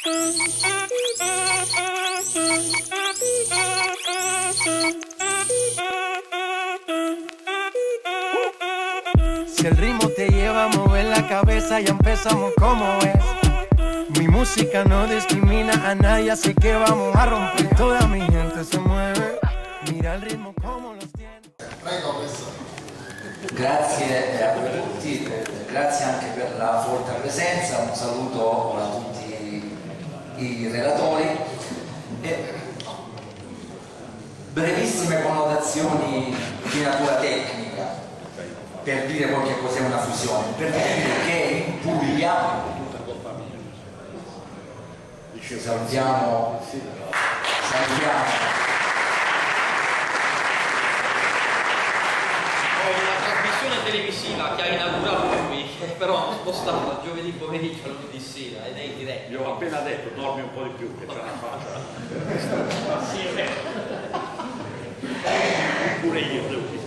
Si el ritmo te lleva a mover la cabeza, ya empezamos como es. Mi música no discrimina a nadie, así que vamos a romper. Toda mi gente se mueve, mira el ritmo como los tiene. Grazie a tutti, grazie anche per la folta presenza, un saluto a tutti i relatori. Brevissime connotazioni di natura tecnica per dire poi che cos'è una fusione, per dire che in Puglia salutiamo una trasmissione televisiva che ha inaugurato lui, però spostato da giovedì pomeriggio a lunedì sera ed è in diretta. Io ho appena detto dormi un po' di più che c'è una faccia. Sì, è vero. Pure io devo dire.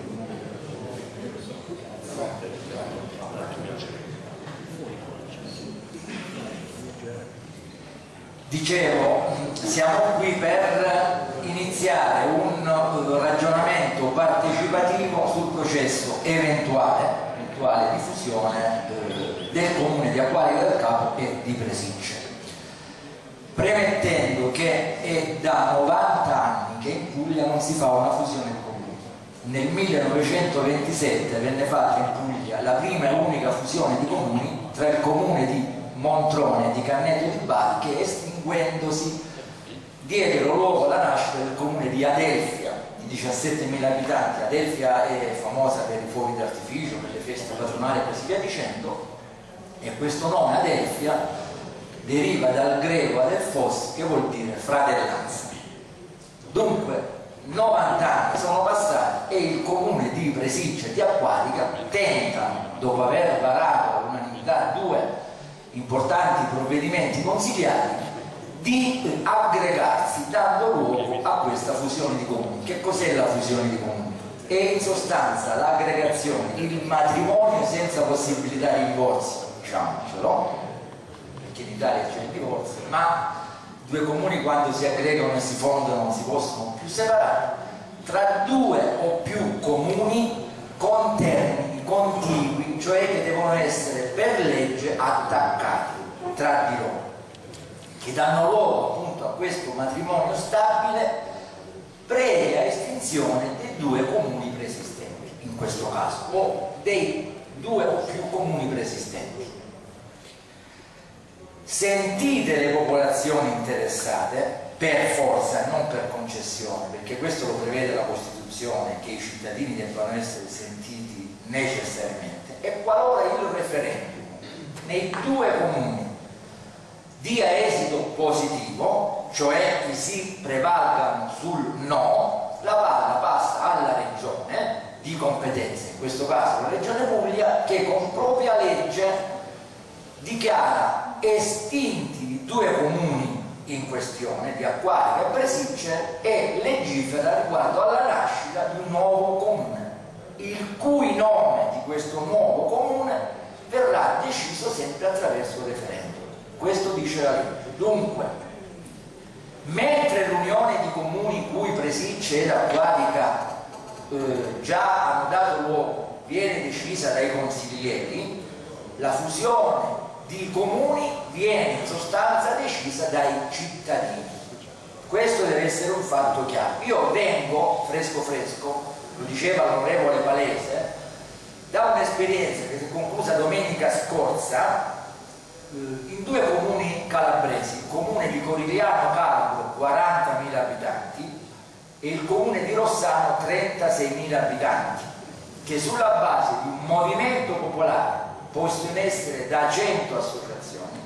Dicevo, siamo qui per iniziare un ragionamento partecipativo sul processo eventuale di fusione del comune di Acquarico del Capo e di Presicce, premettendo che è da 90 anni che in Puglia non si fa una fusione di comuni. Nel 1927 venne fatta in Puglia la prima e unica fusione di comuni tra il comune di Montrone e di Canneto di Bari, che estinguendosi diedero luogo alla nascita del comune di Adelfia di 17.000 abitanti. Adelfia è famosa per i fuochi d'artificio, per le feste patronali e così via dicendo, e questo nome Adelfia deriva dal greco adelphos, che vuol dire fratellanza. Dunque 90 anni sono passati e il comune di Presicce e di Acquarica tenta, dopo aver varato all'unanimità due importanti provvedimenti consiliari, di aggregarsi dando luogo a questa fusione di comuni. Che cos'è la fusione di comuni? È in sostanza l'aggregazione, il matrimonio senza possibilità di divorzio, diciamocelo, perché in Italia c'è il divorzio, ma due comuni quando si aggregano e si fondano non si possono più separare, tra due o più comuni con termini contigui, cioè che devono essere per legge attaccati tra di loro, che danno luogo appunto a questo matrimonio stabile previa estinzione dei due comuni preesistenti, in questo caso, o dei due o più comuni preesistenti. Sentite le popolazioni interessate, per forza e non per concessione, perché questo lo prevede la Costituzione, che i cittadini debbano essere sentiti necessariamente, e qualora il referendum nei due comuni dia esito positivo, cioè i sì prevalgano sul no, la palla passa alla regione di competenza, in questo caso la regione Puglia, che con propria legge dichiara estinti i due comuni in questione di Acquarico e Presicce e legifera riguardo alla nascita di un nuovo comune, il cui nome di questo nuovo comune verrà deciso sempre attraverso il referendum. Questo dice la legge. Dunque, mentre l'unione di comuni cui Presicce ed Acquarica già hanno dato luogo viene decisa dai consiglieri, la fusione di comuni viene in sostanza decisa dai cittadini. Questo deve essere un fatto chiaro. Io vengo fresco, lo diceva l'onorevole Palese, da un'esperienza che si è conclusa domenica scorsa in due comuni calabresi, il comune di Corigliano Calabro 40.000 abitanti e il comune di Rossano 36.000 abitanti, che sulla base di un movimento popolare posto in essere da 100 associazioni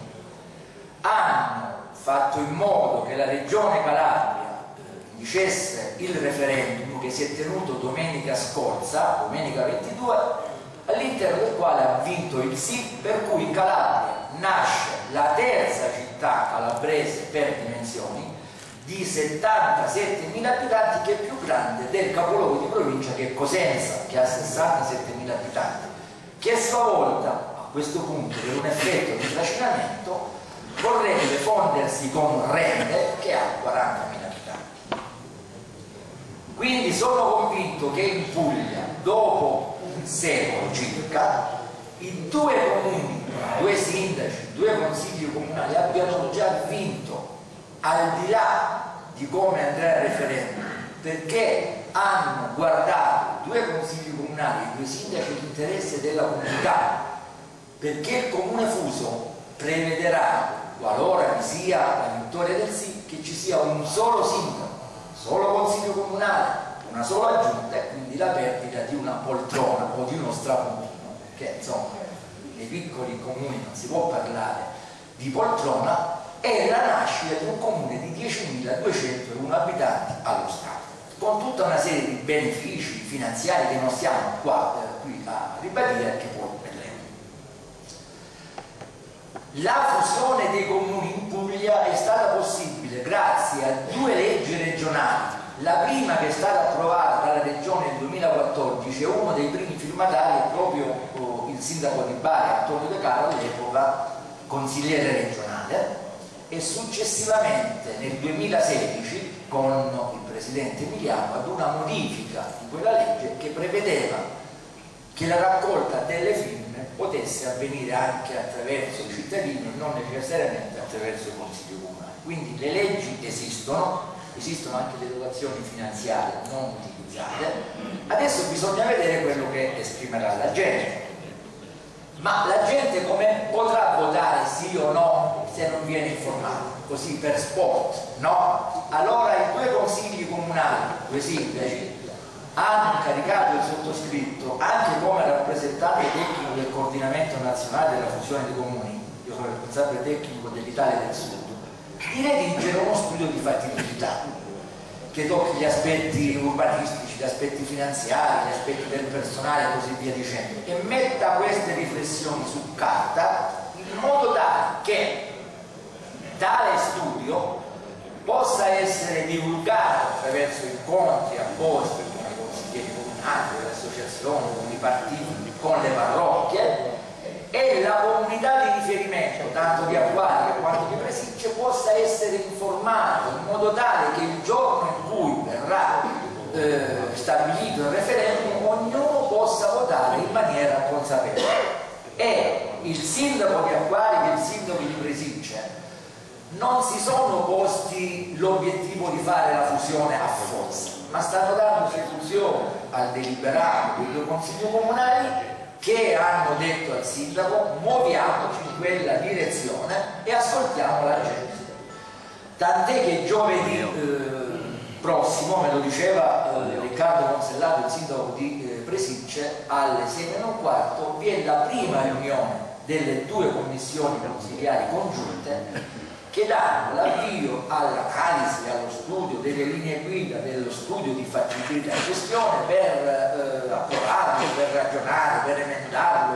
hanno fatto in modo che la regione Calabria dicesse il referendum che si è tenuto domenica scorsa, domenica 22, all'interno del quale ha vinto il sì, per cui in Calabria nasce la terza città calabrese per dimensioni di 77.000 abitanti, che è più grande del capoluogo di provincia, che è Cosenza, che ha 67.000 abitanti, che a sua volta a questo punto, per un effetto di trascinamento, vorrebbe fondere confondersi con Rende che ha 40.000 abitanti. Quindi sono convinto che in Puglia, dopo un secolo circa, i due comuni, due sindaci, due consigli comunali abbiano già vinto, al di là di come andrà il referendum, perché hanno guardato due consigli comunali, due sindaci di interesse della comunità, perché il comune fuso prevederà, qualora vi sia la vittoria del sì, che ci sia un solo sindaco, solo consiglio comunale, una sola giunta e quindi la perdita di una poltrona o di uno strapuntino, perché insomma nei piccoli comuni non si può parlare di poltrona, è la nascita di un comune di 10.201 abitanti allo Stato, con tutta una serie di benefici finanziari che non stiamo qui a ribadire, che poi vedremo. La fusione dei comuni in Puglia è stata possibile grazie a due leggi regionali. La prima, che è stata approvata dalla Regione nel 2014, e uno dei primi firmatari è proprio il sindaco di Bari, Antonio De Caro, all'epoca consigliere regionale, e successivamente nel 2016 con il presidente Emiliano ad una modifica di quella legge che prevedeva che la raccolta delle firme potesse avvenire anche attraverso i cittadini e non necessariamente attraverso i consigli comunali. Quindi le leggi esistono anche le dotazioni finanziarie non utilizzate, adesso bisogna vedere quello che esprimerà la gente. Ma la gente come potrà votare sì o no se non viene informata? Così per sport? No. Allora i due consigli comunali, due sindaci, hanno incaricato il sottoscritto anche come rappresentante tecnico del coordinamento nazionale della fusione dei comuni, io sono responsabile tecnico dell'Italia del Sud, di redigere uno studio di fattibilità che tocchi gli aspetti urbanistici, gli aspetti finanziari, gli aspetti del personale e così via dicendo, e metta queste riflessioni su carta in modo tale che tale studio possa essere divulgato attraverso incontri apposti con i consiglieri comunali, con le associazioni, con i partiti, con le parrocchie, e la comunità di riferimento, tanto di Acquaria quanto di Presicce, possa essere informata in modo tale che il giorno in cui verrà stabilito il referendum ognuno possa votare in maniera consapevole. E il sindaco di Acquaria e il sindaco di Presicce non si sono posti l'obiettivo di fare la fusione a forza, ma stanno dando esecuzione al deliberato dei due consigli comunali, che hanno detto al sindaco: muoviamoci in quella direzione e ascoltiamo la gente. Tant'è che giovedì prossimo, me lo diceva Riccardo Monsellato, il sindaco di Presicce, alle 6:15 vi è la prima riunione delle due commissioni consigliari congiunte che danno l'avvio all'analisi e allo studio delle linee guida, dello studio di fattibilità in questione, per approvarlo, per ragionare, per emendarlo,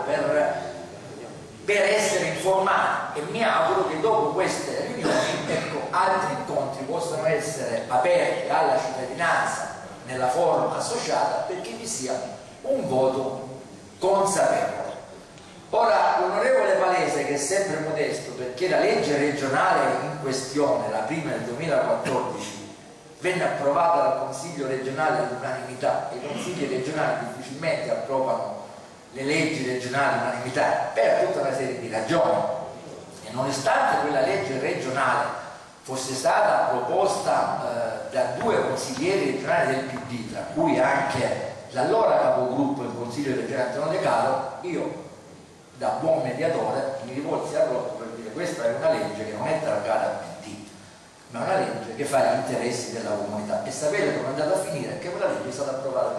per essere informati. E mi auguro che dopo queste riunioni, ecco, altri incontri possano essere aperti alla cittadinanza nella forma associata, perché vi sia un voto consapevole. Ora, l'onorevole Palese, che è sempre modesto, perché la legge regionale in questione, la prima del 2014, venne approvata dal Consiglio regionale all'unanimità, e i consigli regionali difficilmente approvano le leggi regionali all'unanimità per tutta una serie di ragioni, e nonostante quella legge regionale fosse stata proposta da due consiglieri regionali del PD, tra cui anche l'allora capogruppo del Consiglio regionale Antonio De Caro, io da buon mediatore mi rivolsi a Rocco per dire: questa è una legge che non è targata al PD, ma è una legge che fa gli interessi della comunità. E sapete come è andata a finire? Che quella legge è stata approvata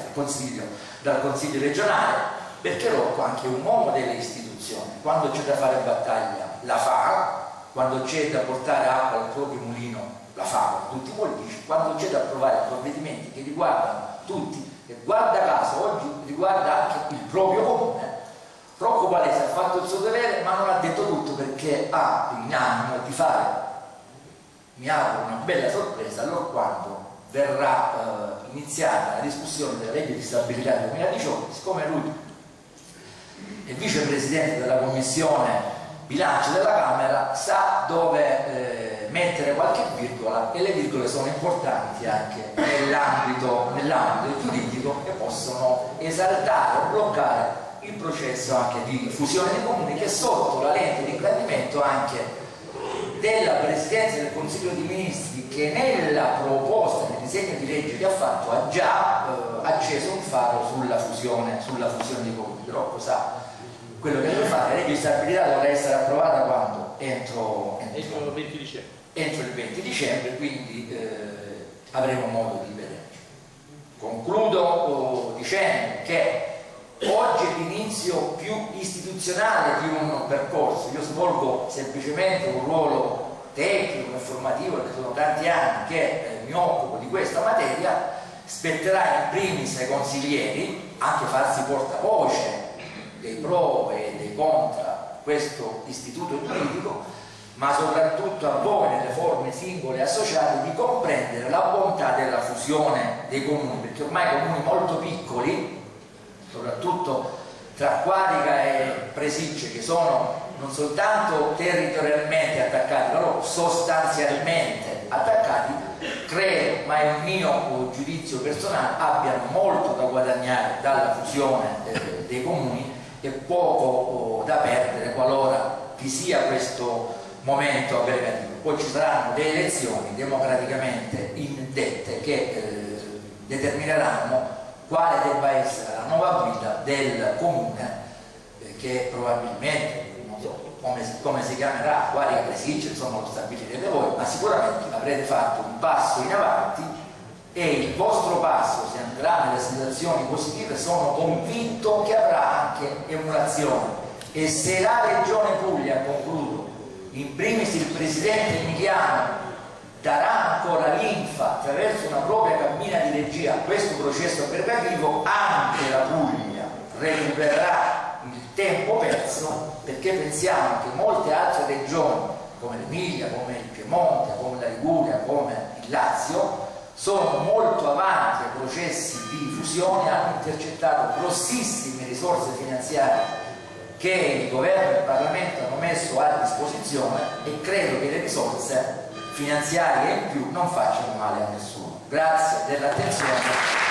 dal Consiglio regionale, perché Rocco è anche un uomo delle istituzioni. Quando c'è da fare battaglia la fa, quando c'è da portare acqua al proprio mulino la fa, con tutti i politici, quando c'è da approvare provvedimenti che riguardano tutti, che guarda caso oggi riguarda anche il proprio comune, Rocco Palese ha fatto il suo dovere, ma non ha detto tutto, perché ha in animo di fare, mi auguro, una bella sorpresa allora quando verrà iniziata la discussione della legge di stabilità del 2018, siccome lui è vicepresidente della commissione bilancio della Camera, sa dove virgola, e le virgole sono importanti anche nell'ambito giuridico e possono esaltare o bloccare il processo anche di fusione dei comuni, che sotto la lente di ingrandimento anche della Presidenza del Consiglio dei Ministri, che nella proposta, nel disegno di legge che ha fatto, ha già acceso un faro sulla fusione dei comuni. Però sa, quello che deve fare, la legge di stabilità dovrà essere approvata quando? Entro il 20 dicembre. Entro il 20 dicembre, quindi avremo modo di vedere. Concludo dicendo che oggi è l'inizio più istituzionale di un percorso. Io svolgo semplicemente un ruolo tecnico e formativo, perché sono tanti anni che mi occupo di questa materia. Spetterà in primis ai consiglieri anche farsi portavoce dei pro e dei contra questo istituto giuridico, ma soprattutto a voi nelle forme singole e associate di comprendere la bontà della fusione dei comuni, perché ormai comuni molto piccoli, soprattutto tra Quarica e Presicce, che sono non soltanto territorialmente attaccati, però sostanzialmente attaccati, credo, ma è un mio giudizio personale, abbiano molto da guadagnare dalla fusione dei comuni e poco da perdere qualora vi sia questo momento aggregativo. Poi ci saranno le elezioni democraticamente indette che determineranno quale debba essere la nuova guida del comune, che probabilmente, non so come si chiamerà, Quarica Presicce, insomma lo stabilirete voi, ma sicuramente avrete fatto un passo in avanti e il vostro passo, se andrà nelle situazioni positive, sono convinto che avrà anche emulazione. E se la Regione Puglia, concludo, in primis il Presidente Emiliano, darà ancora linfa attraverso una propria cabina di regia a questo processo aggregativo, anche la Puglia recupererà il tempo perso, perché pensiamo che molte altre regioni come l'Emilia, come il Piemonte, come la Liguria, come il Lazio sono molto avanti ai processi di fusione, hanno intercettato grossissime risorse finanziarie che il governo e il Parlamento hanno messo a disposizione, e credo che le risorse finanziarie in più non facciano male a nessuno. Grazie dell'attenzione.